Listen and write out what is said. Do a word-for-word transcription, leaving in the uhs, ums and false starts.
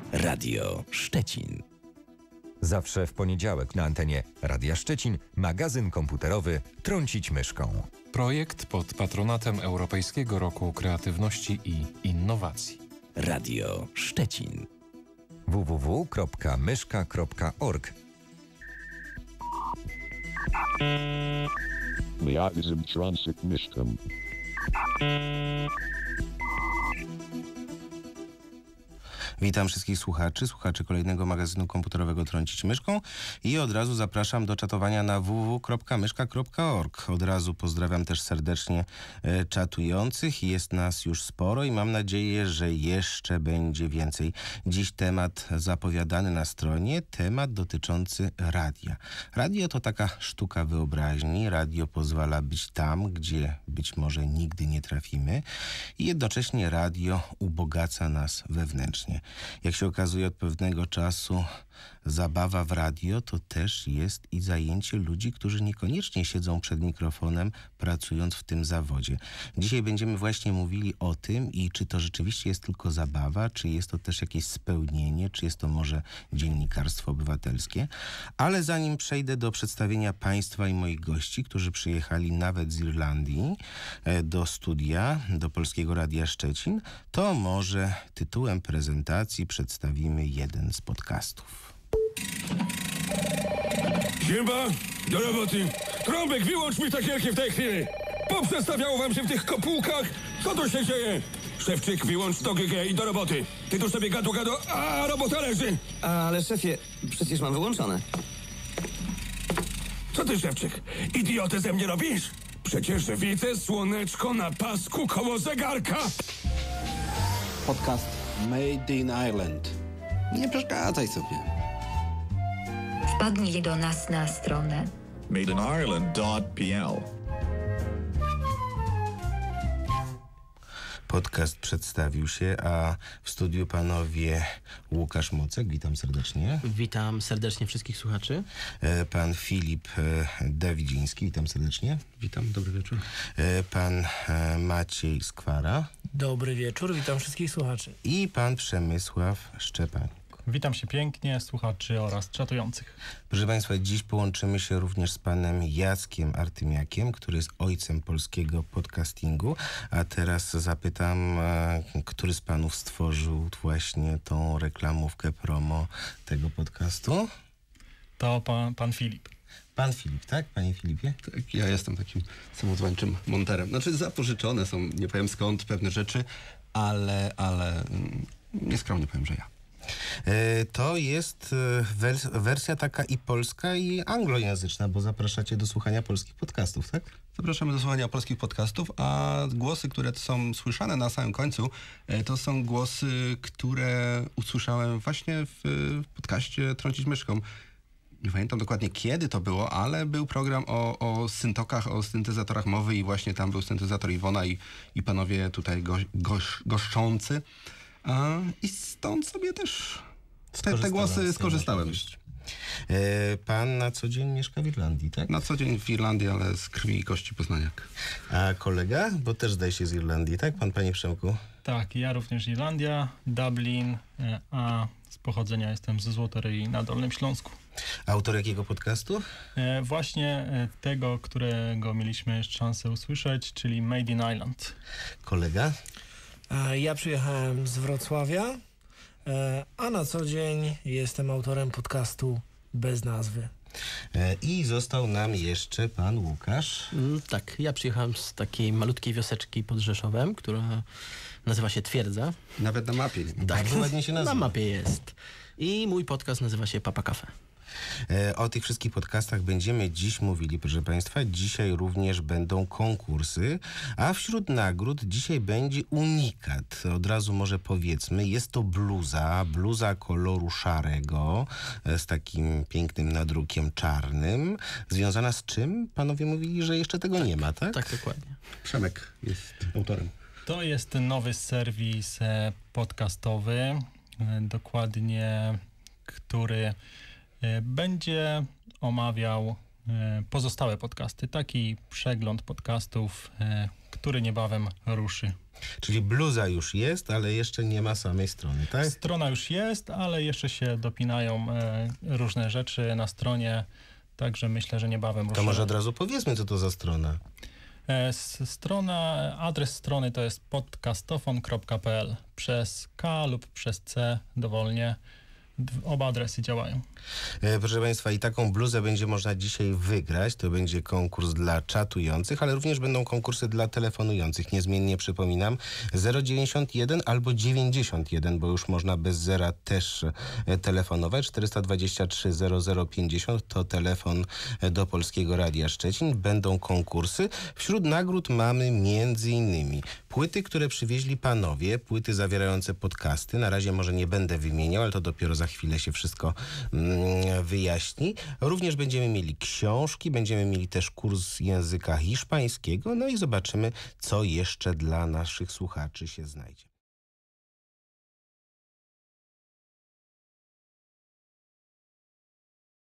Radio Szczecin. Zawsze w poniedziałek na antenie Radia Szczecin magazyn komputerowy Trącić myszką. Projekt pod patronatem Europejskiego Roku Kreatywności i Innowacji. Radio Szczecin. w w w kropka myszka kropka org. Magazyn Trącić myszką. Witam wszystkich słuchaczy, słuchaczy kolejnego magazynu komputerowego Trącić myszką i od razu zapraszam do czatowania na w w w kropka myszka kropka org. Od razu pozdrawiam też serdecznie e, czatujących. Jest nas już sporo i mam nadzieję, że jeszcze będzie więcej. Dziś temat zapowiadany na stronie, temat dotyczący radia. Radio to taka sztuka wyobraźni. Radio pozwala być tam, gdzie być może nigdy nie trafimy i jednocześnie radio ubogaca nas wewnętrznie. Jak się okazuje, od pewnego czasu zabawa w radio to też jest i zajęcie ludzi, którzy niekoniecznie siedzą przed mikrofonem, pracując w tym zawodzie. Dzisiaj będziemy właśnie mówili o tym i czy to rzeczywiście jest tylko zabawa, czy jest to też jakieś spełnienie, czy jest to może dziennikarstwo obywatelskie. Ale zanim przejdę do przedstawienia Państwa i moich gości, którzy przyjechali nawet z Irlandii do studia, do Polskiego Radia Szczecin, to może tytułem prezentacji przedstawimy jeden z podcastów. Siemba, do roboty. Trąbek, wyłącz mi takierki w tej chwili. Poprzestawiało wam się w tych kopułkach? Co tu się dzieje? Szewczyk, wyłącz to G G i do roboty. Ty tu sobie gadu gadu, a robota leży. Ale szefie, przecież mam wyłączone. Co ty, Szewczyk? Idiotę ze mnie robisz? Przecież widzę słoneczko na pasku koło zegarka. Podcast Made in Ireland. Nie przeszkadzaj sobie. Wpadnij do nas na stronę made in ireland dot p l. Podcast przedstawił się, a w studiu panowie Łukasz Mocek, witam serdecznie. Witam serdecznie wszystkich słuchaczy. Pan Filip Dawidziński, witam serdecznie. Witam, dobry wieczór. Pan Maciej Skwara. Dobry wieczór, witam wszystkich słuchaczy. I pan Przemysław Szczepanik. Witam się pięknie, słuchaczy oraz czatujących. Proszę Państwa, dziś połączymy się również z panem Jackiem Artymiakiem, który jest ojcem polskiego podcastingu. A teraz zapytam, który z panów stworzył właśnie tą reklamówkę promo tego podcastu? To pan, pan Filip. Pan Filip, tak? Panie Filipie? Tak, ja jestem takim samozwańczym monterem. Znaczy zapożyczone są, nie powiem skąd, pewne rzeczy, ale, ale nieskromnie powiem, że ja. To jest wers- wersja taka i polska, i anglojęzyczna, bo zapraszacie do słuchania polskich podcastów, tak? Zapraszamy do słuchania polskich podcastów, a głosy, które są słyszane na samym końcu, to są głosy, które usłyszałem właśnie w podcaście Trącić myszką. Nie pamiętam dokładnie kiedy to było, ale był program o, o syntokach, o syntezatorach mowy i właśnie tam był syntezator Iwona i, i panowie tutaj go, goś, goszczący. A, I stąd sobie też te, te głosy skorzystałem. E, pan na co dzień mieszka w Irlandii, tak? Na co dzień w Irlandii, ale z krwi i kości poznaniak. A kolega? Bo też zdaje się z Irlandii, tak? Pan, panie Przemku? Tak, ja również Irlandia, Dublin, a z pochodzenia jestem ze Złotoryi na Dolnym Śląsku. Autor jakiego podcastu? E, właśnie e, tego, którego mieliśmy szansę usłyszeć, czyli Made in Ireland. Kolega? Ja przyjechałem z Wrocławia, a na co dzień jestem autorem podcastu bez nazwy. I został nam jeszcze pan Łukasz. Mm, tak, ja przyjechałem z takiej malutkiej wioseczki pod Rzeszowem, która nazywa się Twierdza. Nawet na mapie. Tak, bardzo ładnie się nazywa. Na mapie jest. I mój podcast nazywa się Papa Cafe. O tych wszystkich podcastach będziemy dziś mówili, proszę Państwa. Dzisiaj również będą konkursy, a wśród nagród dzisiaj będzie unikat. Od razu może powiedzmy, jest to bluza, bluza koloru szarego z takim pięknym nadrukiem czarnym. Związana z czym? Panowie mówili, że jeszcze tego tak, nie ma, tak? Tak, dokładnie. Przemek jest autorem. To jest nowy serwis podcastowy, dokładnie, który będzie omawiał pozostałe podcasty. Taki przegląd podcastów, który niebawem ruszy Czyli bluza już jest, ale jeszcze nie ma samej strony, tak? Strona już jest, ale jeszcze się dopinają e, różne rzeczy na stronie, także myślę, że niebawem To ruszymy. może od razu powiedzmy, co to za strona. E, s- strona, adres strony to jest podcastofon kropka p l. Przez K lub przez C dowolnie. D- Oba adresy działają. E, proszę Państwa, i taką bluzę będzie można dzisiaj wygrać. To będzie konkurs dla czatujących, ale również będą konkursy dla telefonujących. Niezmiennie przypominam zero dziewięćdziesiąt jeden albo dziewięćdziesiąt jeden, bo już można bez zera też e, telefonować. czterysta dwadzieścia trzy zero zero pięćdziesiąt to telefon e, do Polskiego Radia Szczecin. Będą konkursy. Wśród nagród mamy między innymi płyty, które przywieźli panowie, płyty zawierające podcasty. Na razie może nie będę wymieniał, ale to dopiero za chwilę się wszystko mm, wyjaśni. Również będziemy mieli książki, będziemy mieli też kurs języka hiszpańskiego, no i zobaczymy, co jeszcze dla naszych słuchaczy się znajdzie.